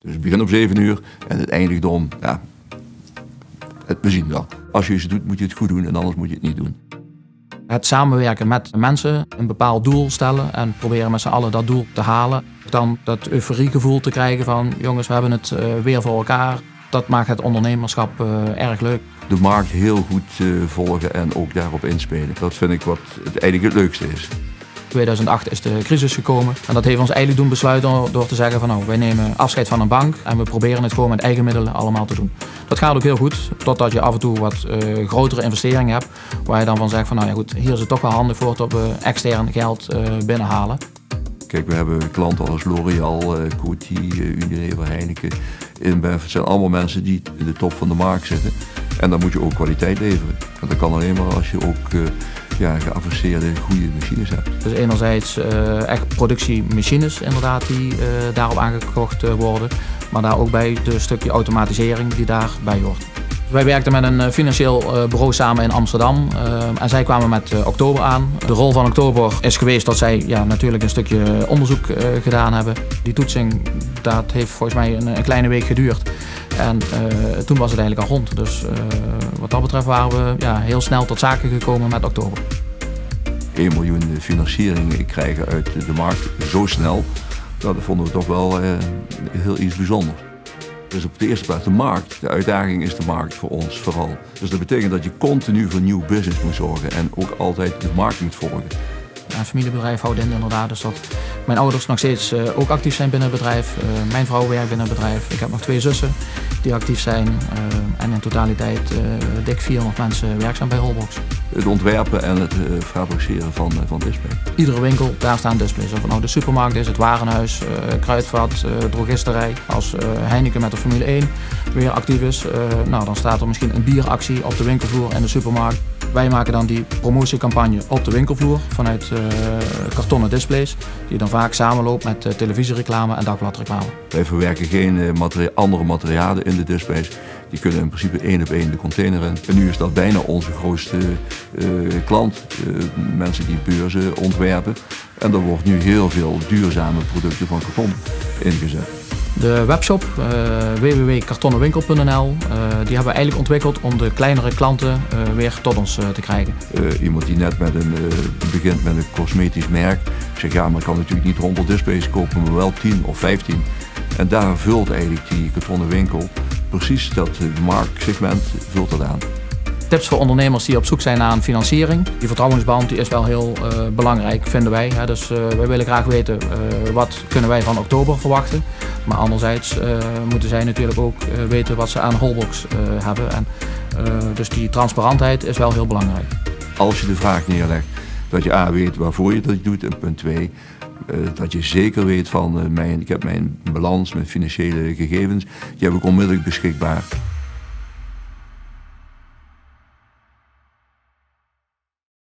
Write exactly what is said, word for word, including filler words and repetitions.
Dus het begint om zeven uur en het eindigt om, ja, het, we zien wel. Als je iets doet, moet je het goed doen en anders moet je het niet doen. Het samenwerken met mensen, een bepaald doel stellen en proberen met z'n allen dat doel te halen. Dan dat euforiegevoel te krijgen van jongens, we hebben het uh, weer voor elkaar. Dat maakt het ondernemerschap uh, erg leuk. De markt heel goed uh, volgen en ook daarop inspelen. Dat vind ik wat het eigenlijk het leukste is. tweeduizend acht is de crisis gekomen en dat heeft ons eigenlijk doen besluiten door te zeggen van nou, wij nemen afscheid van een bank en we proberen het gewoon met eigen middelen allemaal te doen. Dat gaat ook heel goed, totdat je af en toe wat uh, grotere investeringen hebt waar je dan van zegt van nou ja goed, hier is het toch wel handig voor dat we extern geld uh, binnenhalen. Kijk, we hebben klanten als L'Oréal, uh, Coty, uh, Unilever, Heineken, InBev. Het zijn allemaal mensen die in de top van de markt zitten. En dan moet je ook kwaliteit leveren. En dat kan alleen maar als je ook uh, ja, geavanceerde, goede machines hebt. Dus enerzijds uh, echt productiemachines inderdaad die uh, daarop aangekocht uh, worden. Maar daar ook bij de stukje automatisering die daarbij hoort. Wij werkten met een financieel bureau samen in Amsterdam uh, en zij kwamen met uh, Oktober aan. De rol van Oktober is geweest dat zij ja, natuurlijk een stukje onderzoek uh, gedaan hebben. Die toetsing dat heeft volgens mij een, een kleine week geduurd. En uh, toen was het eigenlijk al rond. Dus uh, wat dat betreft waren we ja, heel snel tot zaken gekomen met Oktober. één miljoen financieringen krijgen uit de markt zo snel, dat vonden we toch wel uh, heel iets bijzonders. Dus op de eerste plaats de markt. De uitdaging is de markt voor ons vooral. Dus dat betekent dat je continu voor nieuw business moet zorgen en ook altijd de markt moet volgen. Een familiebedrijf houdt in inderdaad, dus dat mijn ouders nog steeds uh, ook actief zijn binnen het bedrijf. Uh, mijn vrouw werkt binnen het bedrijf. Ik heb nog twee zussen die actief zijn. Uh, en in totaliteit uh, dik vierhonderd mensen werkzaam bij Holbox. Het ontwerpen en het uh, fabriceren van, uh, van displays. Iedere winkel, daar staan displays. Of het nou de supermarkt is, het warenhuis, uh, kruidvat, uh, drogisterij. Als uh, Heineken met de Formule één weer actief is, uh, nou, dan staat er misschien een bieractie op de winkelvloer en de supermarkt. Wij maken dan die promotiecampagne op de winkelvloer vanuit uh, kartonnen displays, die dan vaak samenloopt met uh, televisiereclame en dagbladreclame. Wij verwerken geen uh, materia andere materialen in de displays. Die kunnen in principe één op één de container in. En nu is dat bijna onze grootste uh, klant. Uh, mensen die beurzen ontwerpen. En er wordt nu heel veel duurzame producten van karton ingezet. De webshop uh, w w w punt kartonnenwinkel punt n l uh, die hebben we eigenlijk ontwikkeld om de kleinere klanten uh, weer tot ons uh, te krijgen. Uh, iemand die net met een, uh, begint met een cosmetisch merk zegt ja, maar ik kan natuurlijk niet honderd displays kopen, maar wel tien of vijftien. En daar vult eigenlijk die kartonnen winkel precies dat marktsegment vult dat aan. Tips voor ondernemers die op zoek zijn naar een financiering. Die vertrouwensband die is wel heel uh, belangrijk, vinden wij. Hè. Dus uh, wij willen graag weten uh, wat kunnen wij van Oktober verwachten. Maar anderzijds uh, moeten zij natuurlijk ook uh, weten wat ze aan Holbox uh, hebben. En, uh, dus die transparantheid is wel heel belangrijk. Als je de vraag neerlegt dat je A weet waarvoor je dat doet en punt twee. Uh, dat je zeker weet van uh, mijn, ik heb mijn balans, mijn financiële gegevens, die heb ik onmiddellijk beschikbaar.